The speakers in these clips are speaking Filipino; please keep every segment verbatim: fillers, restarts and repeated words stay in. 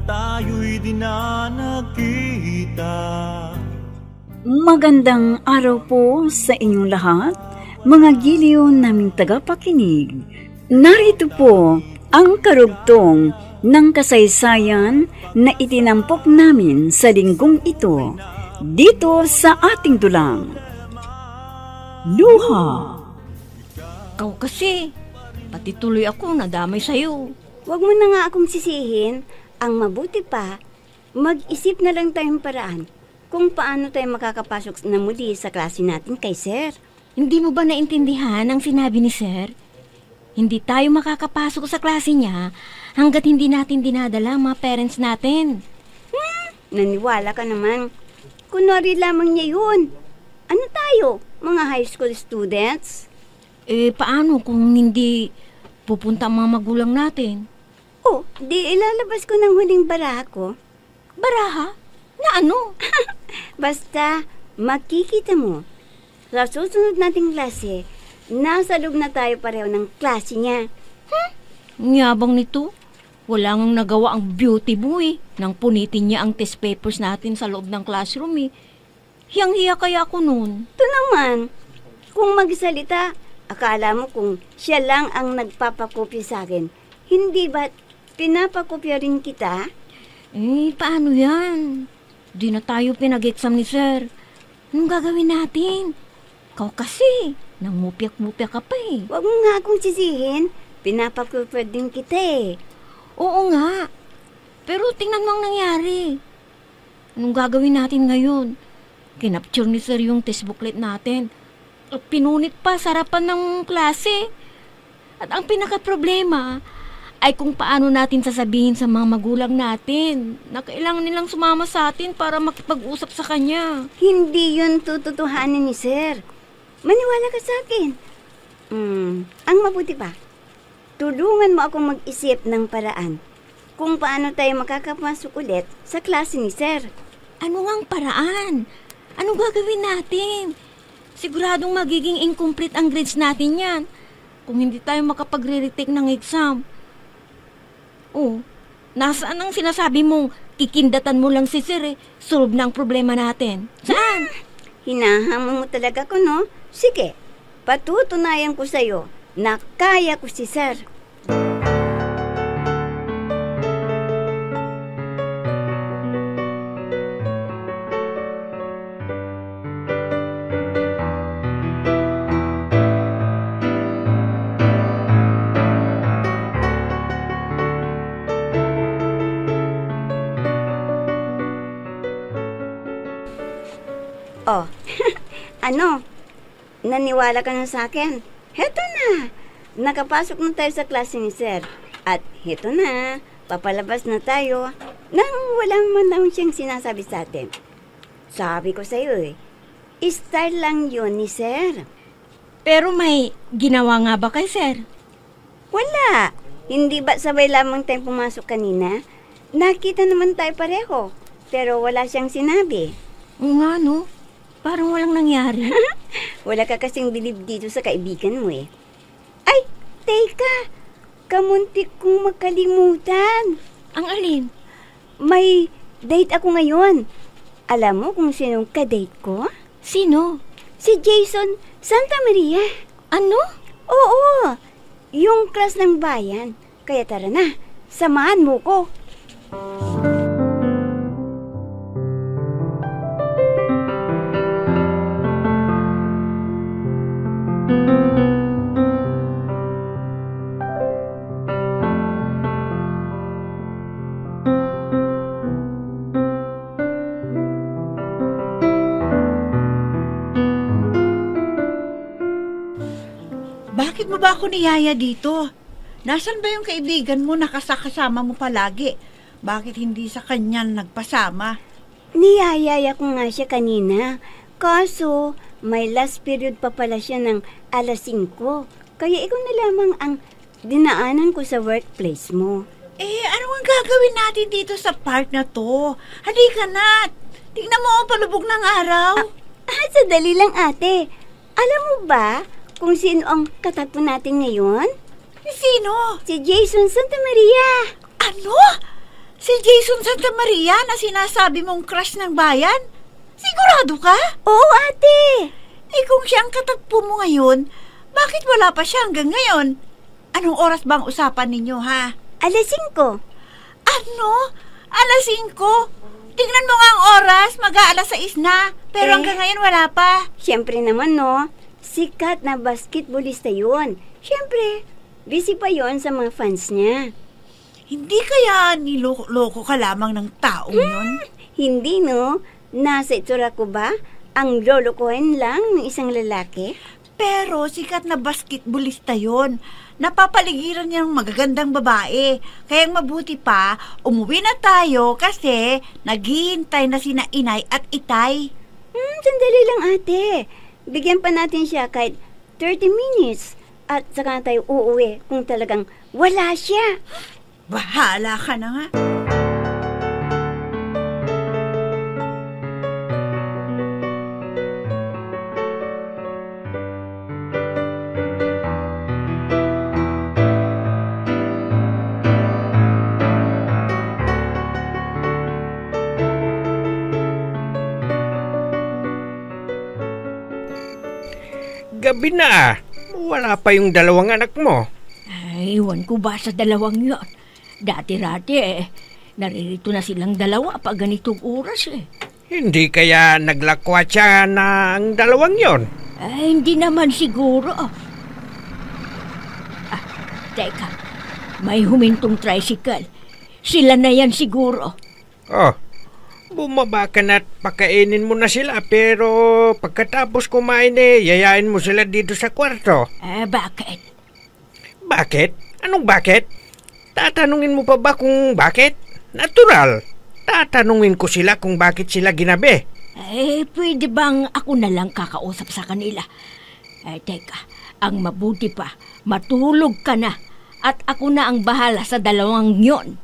tayo'y di na nagkita. Magandang araw po sa inyong lahat, mga giliw naming tagapakinig. Narito po ang karugtong ng kasaysayan na itinampok namin sa linggong ito, dito sa ating dulang. Luha. Ikaw kasi, pati tuloy ako nadamay sa'yo. Huwag mo na nga akong sisihin. Ang mabuti pa, mag-isip na lang tayong paraan kung paano tayo makakapasok na muli sa klase natin kay Sir. Hindi mo ba naintindihan ang sinabi ni Sir? Hindi tayo makakapasok sa klase niya hanggat hindi natin dinadala ang mga parents natin. Hmm, naniwala ka naman. Kunwari lamang niya yun. Ano tayo, mga high school students? Eh, paano kung hindi pupunta ang mga magulang natin? Oh, di ilalabas ko ng huling baraha ko. Baraha? Na ano? Basta, makikita mo. Sa susunod nating klase, nasa loob na tayo pareho ng klase niya. Hmm? Ngabang nito. Wala ngang nagawa ang beauty boy nang punitin niya ang test papers natin sa loob ng classroom eh. Hiyang-hiya kaya ako noon. Ito naman, kung magsalita, akala mo kung siya lang ang nagpapakopya sa akin. Hindi ba pinapakopya rin kita? Eh, paano yan? Di na tayo pinag-exam ni Sir. Anong gagawin natin? Ikaw kasi, nangupyak-mupyak ka pa eh. Huwag mo nga akong sisihin. Pinapakopya din kita eh. Oo nga. Pero tingnan mo ang nangyari. Anong gagawin natin ngayon? Kinapture ni Sir yung test booklet natin. At pinunit pa sa harapan ng klase. At ang pinaka-problema ay kung paano natin sasabihin sa mga magulang natin na kailangan nilang sumama sa atin para makipag-usap sa kanya. Hindi yun tututuhanin ni Sir. Maniwala ka sa akin. Hmm, ang mabuti pa, tulungan mo akong mag-isip ng paraan kung paano tayo makakapasok ulit sa klase ni Sir. Ano ngang paraan? Anong gagawin natin? Siguradong magiging incomplete ang grades natin yan kung hindi tayo makapagre-retake ng exam. Oh, nasaan ang sinasabi mong kikindatan mo lang si Sir eh? Solve na ang problema natin. Saan? Hinahamon mo talaga ko, no? Sige, patutunayan ko sa'yo na kaya ko si Sir. Oh, ano? Naniwala ka na sa akin? Heto na! Nakapasok na tayo sa klase ni Sir. At heto na, papalabas na tayo nang walang man lang siyang sinasabi sa atin. Sabi ko sa'yo eh, style lang yun ni Sir. Pero may ginawa nga ba kay Sir? Wala. Hindi ba sabay lamang tayong pumasok kanina? Nakita naman tayo pareho, pero wala siyang sinabi. Oo nga no, parang walang nangyari. Wala ka kasing bilib dito sa kaibigan mo eh. Ay, teka! Kamuntik kong makalimutan. Ang alin? May date ako ngayon. Alam mo kung sinong ka-date ko? Sino? Si Jason Santa Maria. Ano? Oo, yung class ng bayan. Kaya tara na, samahan mo ko. Bakit mo ba ako niyaya dito? Nasaan ba yung kaibigan mo na kasakasama mo palagi? Bakit hindi sa kanya nagpasama? Niyayaya ko nga siya kanina. Kaso, may last period pa pala siya ng alas singko. Kaya ikaw na lamang ang dinaanan ko sa workplace mo. Eh, ano ang gagawin natin dito sa park na to? Halika na! Tingnan mo ang palubog ng araw. Ah, ah, sadali lang ate. Alam mo ba kung sino ang katapo natin ngayon? Sino? Si Jason Santa Maria. Ano? Si Jason Santa Maria na sinasabi mong crush ng bayan? Sigurado ka? Oo, ate. Eh kung siya ang katagpo mo ngayon, bakit wala pa siya hanggang ngayon? Anong oras bang usapan ninyo, ha? Alas singko. Ano? Alas singko? Tingnan mo nga ang oras, mag-aalas sais na. Pero Eh. hanggang ngayon wala pa. Siyempre naman, no? Sikat na basketballista yun. Siyempre, busy pa yon sa mga fans niya. Hindi kaya niloko ka lamang ng taong yun? Hindi, no? Nasa itsura ko ba ang lolokohin lang ng isang lalaki? Pero sikat na basketballista yon. Napapaligiran niya ng magagandang babae. Kaya mabuti pa, umuwi na tayo kasi naghihintay na sina Inay at Itay. Hmm, sandali lang, ate. Bigyan pa natin siya kahit thirty minutes. At saka tayo uuwi kung talagang wala siya. Bahala ka na nga. Gabi na. Wala pa yung dalawang anak mo. Ay, iwan ko ba sa dalawang yon? Dati-rati eh, naririto na silang dalawa pag ganitong oras eh. Hindi kaya naglakwat siya ng dalawang yon? Ay, hindi naman siguro. Ah, teka, may humintong tricycle. Sila na yan siguro. Oh, bumaba ka na at pakainin mo na sila pero pagkatapos kumain eh, yayain mo sila dito sa kwarto. Eh, bakit? Bakit? Anong bakit? Tatanungin mo pa ba kung bakit? Natural. Tatanungin ko sila kung bakit sila ginabi. Eh, pwede bang ako na lang kakausap sa kanila? Eh, teka, ang mabuti pa, matulog ka na at ako na ang bahala sa dalawang yon.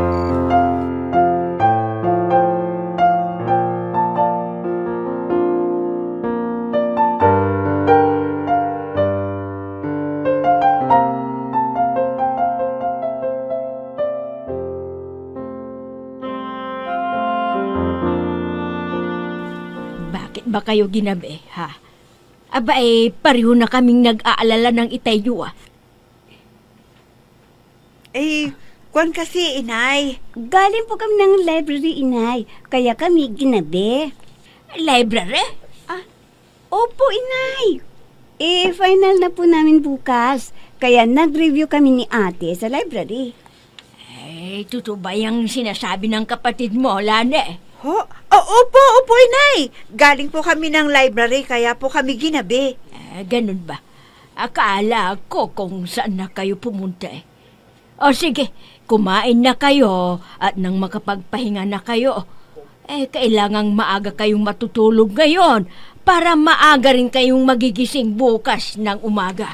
Ba kayo ginabi, ha? Aba eh, pareho na kaming nag-aalala ng Itayu, ah. Eh, kwan kasi, Inay. Galing po kami ng library, Inay. Kaya kami ginabi. Library? Ah, opo, Inay. Eh, final na po namin bukas. Kaya nag-review kami ni ate sa library. Eh, totoo ba yung sinasabi ng kapatid mo, Lane? Ho? Oh, opo, opo, Inay. Galing po kami ng library, kaya po kami ginabi. Eh, ganun ba? Akala ko kung saan na kayo pumunta eh. O sige, kumain na kayo at nang makapagpahinga na kayo. Eh, kailangang maaga kayong matutulog ngayon para maaga rin kayong magigising bukas ng umaga.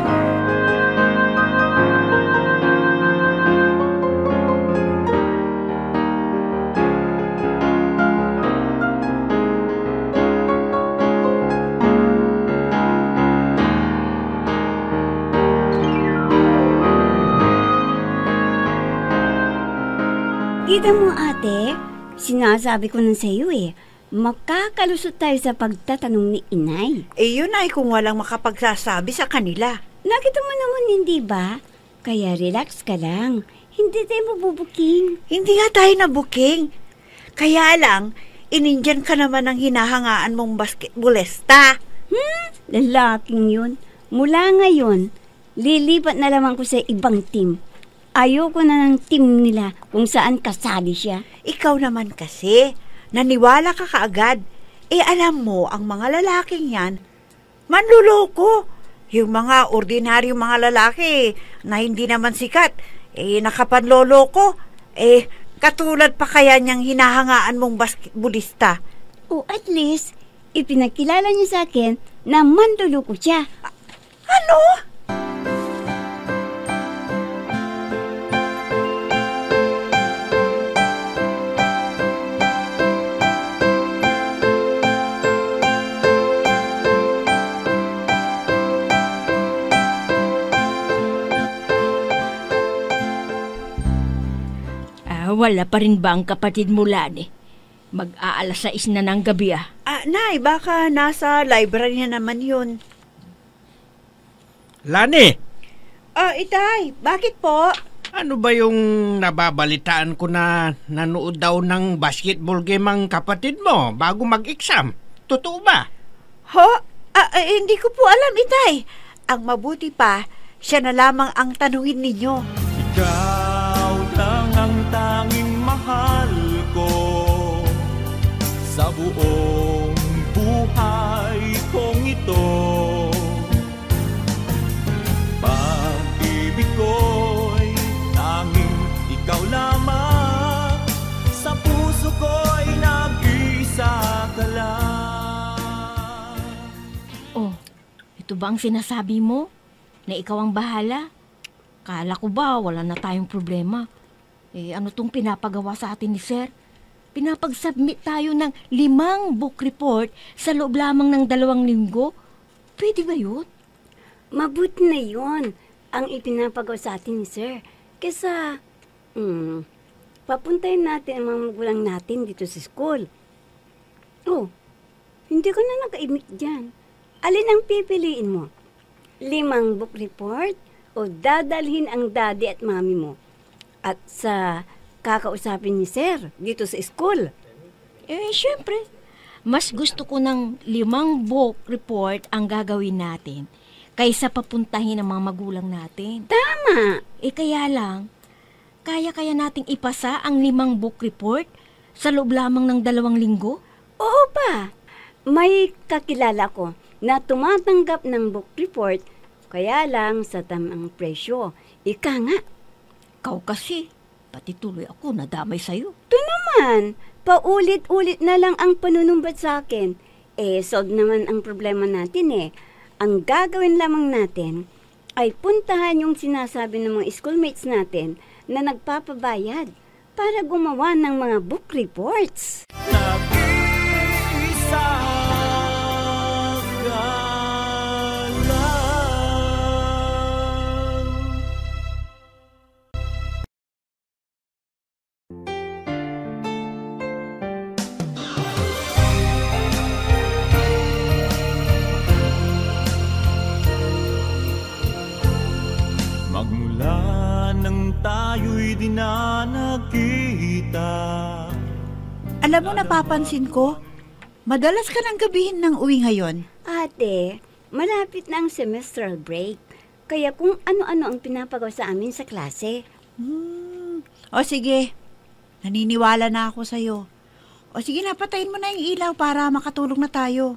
Kita mo, ate, sinasabi ko na sa iyo eh, makakalusot tayo sa pagtatanong ni Inay. Eh, yun ay kung walang makapagsasabi sa kanila. Nakita mo naman, hindi ba? Kaya relax ka lang. Hindi tayo mabubuking. Hindi nga tayo na-booking. Kaya lang, inindyan ka naman ng hinahangaan mong basketballista. Hmm, lalaking yun. Mula ngayon, lilipat na lamang ko sa ibang team. Ayoko na ng team nila kung saan kasali siya. Ikaw naman kasi, naniwala ka kaagad. Eh alam mo, ang mga lalaking yan, manluloko. Yung mga ordinaryong mga lalaki na hindi naman sikat, eh nakapanloloko. Eh, katulad pa kaya niyang hinahangaan mong basketballista. O at least, ipinakilala niya sa akin na manluloko siya. Ano? Wala pa rin ba ang kapatid mo, Lani? Mag-aalas sais na ng gabi ah. Ah, Nay, baka nasa library na naman yun. Lani, Ah, Itay, bakit po? ano ba yung nababalitaan ko na nanood daw ng basketball game ang kapatid mo bago mag-exam? Totoo ba? Ho? Ah, ah, hindi ko po alam, Itay. Ang mabuti pa, siya na lamang ang tanungin ninyo. Ikaw lang ang tanging mahal ko sa buong buhay kong ito. Pag-ibig ko'y tanging ikaw lamang, sa puso ko'y nag-iisa ka lang. Oh, ito ba ang sinasabi mo? Na ikaw ang bahala? Kala ko ba wala na tayong problema? Eh, ano tong pinapagawa sa atin ni Sir? Pinapag-submit tayo ng limang book report sa loob lamang ng dalawang linggo? Pwede ba yun? Mabuti na yun ang ipinapagawa sa atin ni Sir. Kesa, hmm, papuntahin natin ang mga magulang natin dito sa school. Oh, hindi ka na naka-imik dyan. Alin ang pipiliin mo? Limang book report o dadalhin ang daddy at mami mo? At sa kakausapin ni Sir dito sa school? Eh, syempre. Mas gusto ko ng limang book report ang gagawin natin kaysa papuntahin ang mga magulang natin. Tama! Eh, kaya lang, kaya-kaya nating ipasa ang limang book report sa loob lamang ng dalawang linggo? Oo pa. May kakilala ko na tumatanggap ng book report, kaya lang sa tamang presyo. Ika nga. Kau kasi, pati tuloy ako nadamay sa'yo. Ito naman, paulit-ulit na lang ang panunumbat sa akin. Eh, solve naman ang problema natin eh. Ang gagawin lamang natin ay puntahan yung sinasabi ng mga schoolmates natin na nagpapabayad para gumawa ng mga book reports. Nag-iisa ka lang. Magmula nang tayo'y di na nagkita. Alam mo, napapansin ko, madalas ka nang gabihin ng uwi ngayon. Ate, malapit na ang semestral break. Kaya kung ano-ano ang pinapagawa sa amin sa klase. Hmm. O sige, naniniwala na ako sa'yo. O sige na, patayin mo na yung ilaw para makatulog na tayo.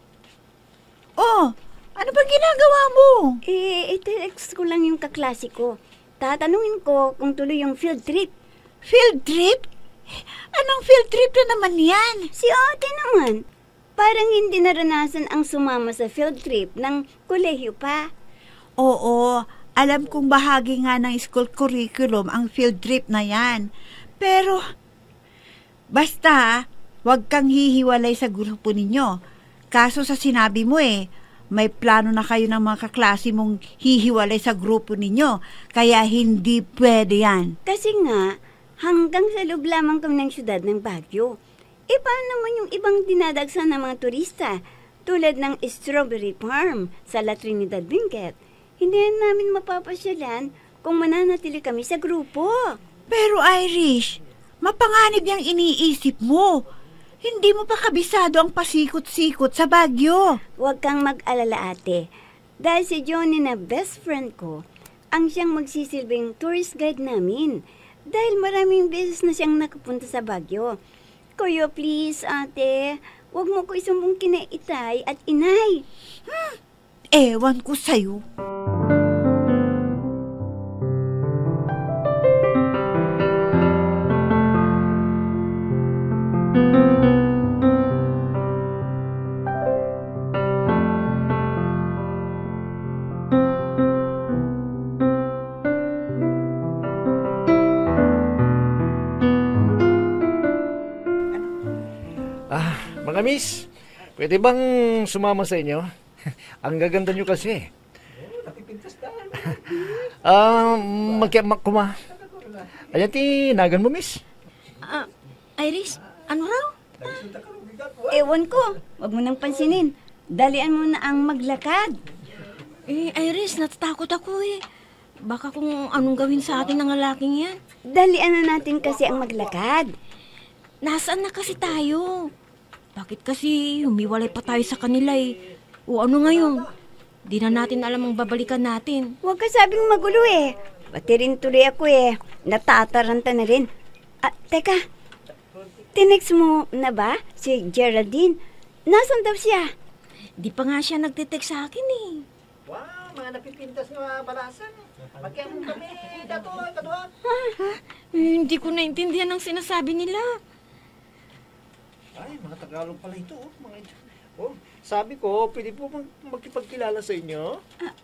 Oh, ano ba ginagawa mo? Eh, iti-text ko lang yung kaklase ko. Tatanungin ko kung tuloy yung field trip. Field trip? Anong field trip na naman yan? Si ate naman. Parang hindi naranasan ang sumama sa field trip ng kolehiyo pa. Oo, alam kong bahagi nga ng school curriculum ang field trip na yan. Pero, basta, wag kang hihiwalay sa grupo ninyo. Kaso sa sinabi mo eh, may plano na kayo ng mga kaklase mong hihiwalay sa grupo ninyo. Kaya hindi pwede yan. Kasi nga, hanggang sa loob lamang kami ng syudad ng Baguio. E paano naman yung ibang dinadagsan ng mga turista? Tulad ng Strawberry Farm sa La Trinidad Benguet. Hindi namin mapapasyalan kung mananatili kami sa grupo. Pero Irish, mapanganib yung iniisip mo. Hindi mo pa kabisado ang pasikot-sikot sa Baguio. Huwag kang mag-alala ate. Dahil si Johnny na best friend ko, ang siyang magsisilbing tourist guide namin. Dahil maraming beses na siyang nakapunta sa Baguio. Kuya, please, ate, huwag mo ko isumbong kina itay at inay. Hmm, ewan ko sa'yo. Mga miss, pwede bang sumama sa inyo? Ang gaganda nyo kasi. Ah, uh, magkiyama kuma. Ayan ti, nagan mo miss. Ah, Iris, ano raw? Ewan ko, wag mo nang pansinin. Dalian mo na ang maglakad. Eh, Iris, natatakot ako eh. Baka kung anong gawin sa atin ng lalaking yan. Dalian na natin kasi ang maglakad. Nasaan na kasi tayo? Bakit kasi humiwalay pa tayo sa kanila eh? O ano ngayon? Di na natin alam ang babalikan natin. Huwag ka sabing magulo eh. Pati rin tuloy ako eh. Natataranta na rin. Ah, teka. Tinext mo na ba si Geraldine? Nasaan daw siya? Di pa nga siya nagtitext sa akin eh. Wow, mga napipintas nga balasan. Magkaya mo kami dato, kaduha. Eh, hindi ko naintindihan ang sinasabi nila. Ay, mga Tagalog pala ito. Oh, mga ito. Oh, sabi ko, pwede po mag magkipagkilala sa inyo?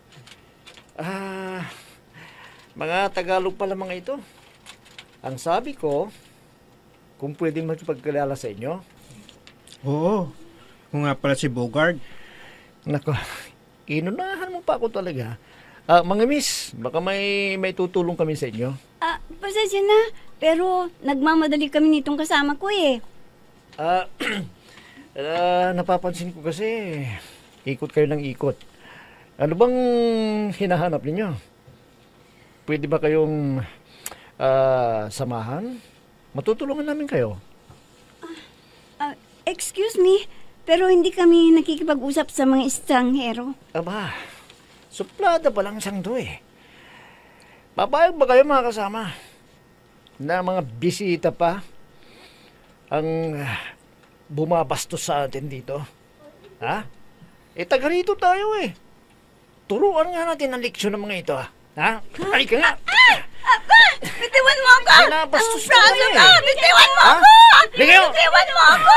Ah, mga Tagalog pala mga ito. Ang sabi ko, kung pwede magkipagkilala sa inyo. Oo. Kung nga pala si Bogart. Nako, inunahan mo pa ako talaga. Ah, mga miss, baka may may tutulong kami sa inyo. Ah, pasensya na. Pero nagmamadali kami nitong kasama ko eh. Ah, ah, napapansin ko kasi ikot kayo ng ikot. Ano bang hinahanap ninyo? Pwede ba kayong ah, samahan? Matutulungan namin kayo. Ah, excuse me, pero hindi kami nakikipag-usap sa mga estranghero. Aba, suplada pa lang siyang to eh. Papayag ba kayo mga kasama? Na mga bisita pa ang ah, bumabastos sa atin dito? Ha? Eh, taga rito tayo eh. Turuan nga natin ang leksyon ng mga ito ha. Ha? Ay ka nga! Bitiwan mo ako! Binabastos Ang braso ka ka! eh. Bitiwan mo Ha? ako! Ligaw! Bitiwan mo ako!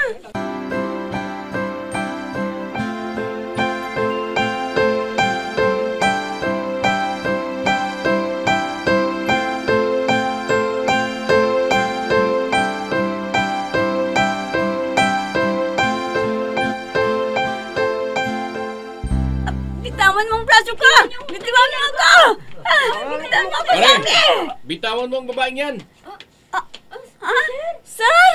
Bitawan mo ang braso ka! Bitiwan mo ako! Ah, bitawan mo ako, sabi! Bitawan mo ang babaeng yan. Ha? Sir?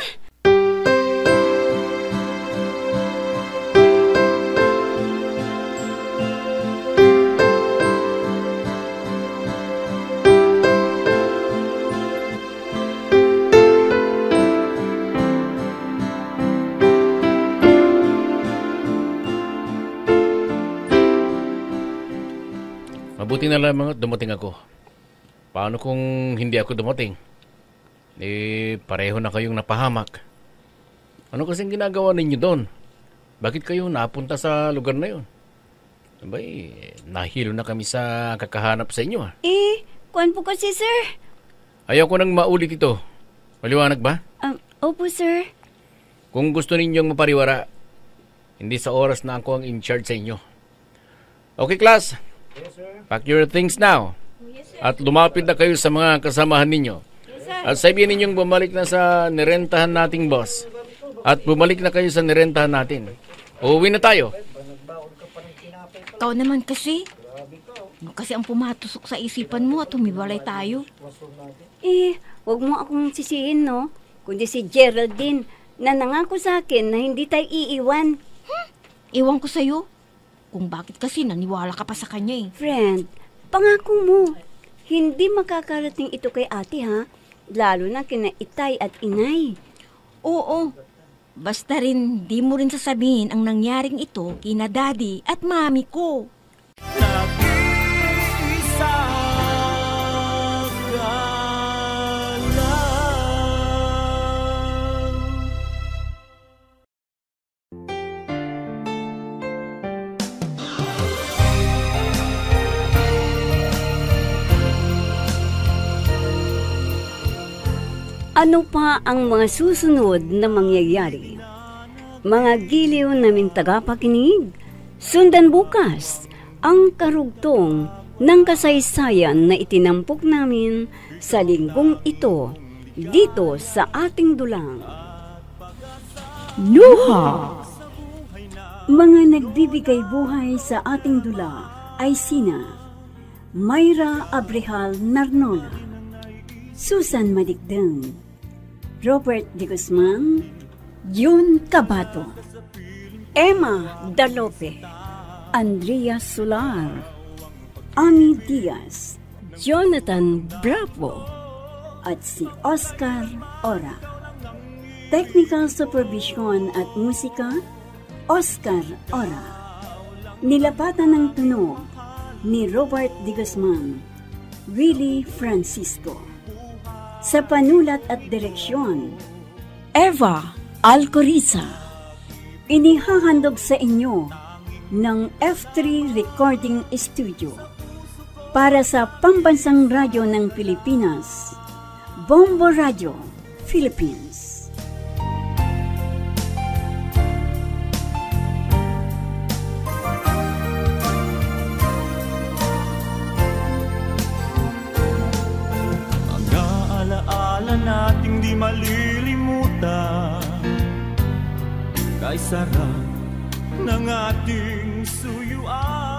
Mabuti na lamang at dumating ako. Paano kung hindi ako dumating? Eh, pareho na kayong napahamak. Ano kasing ginagawa ninyo doon? Bakit kayo napunta sa lugar na yun? Abay, nahilo na kami sa kakahanap sa inyo. Ah. Eh, kuwan po kasi, sir. Ayaw ko nang maulit ito. Maliwanag ba? Um, opo, sir. Kung gusto ninyong mapariwara, hindi sa oras na ako ang in charge sa inyo. Okay, class? Yes, sir. Pack your things now. At lumapit na kayo sa mga kasamahan ninyo. At sabihin ninyong bumalik na sa nirentahan nating boss. At bumalik na kayo sa nirentahan natin. Uuwi na tayo. Ikaw naman kasi. Ano kasi ang pumatusok sa isipan mo at humiwalay tayo? Eh, wag mo akong sisihin, no? Kundi si Geraldine na nangako sa akin na hindi tayo iiwan. Iwan ko sa'yo. Kung bakit kasi naniwala ka pa sa kanya eh. Friend, pangako mo. Hindi makakarating ito kay ate, ha? Lalo na kina itay at inay. Oo. Basta rin di mo rin sasabihin ang nangyaring ito kina daddy at mami ko. Nag-iisa ka lang. Ano pa ang mga susunod na mangyayari? Mga giliw naming tagapakinig, sundan bukas ang karugtong ng kasaysayan na itinampok namin sa linggong ito dito sa ating dulang. Luha! Mga nagbibigay buhay sa ating dula ay sina Mayra Abrehal Narnola, Susan Madigdang, Robert De Guzman, Jun Cabato, Emma Dalope, Andrea Solar, Ami Diaz, Jonathan Bravo, at si Oscar Ora. Technical Supervision at Musika, Oscar Ora. Nilapatan ng tunog ni Robert De Guzman, Willie Francisco. Sa panulat at direksyon, Eva Alcoriza. Inihahandog sa inyo ng F three Recording Studio para sa Pambansang Radyo ng Pilipinas, Bombo Radio, Philippines. Nating di malilimutan kay sarap ng ating suyuan.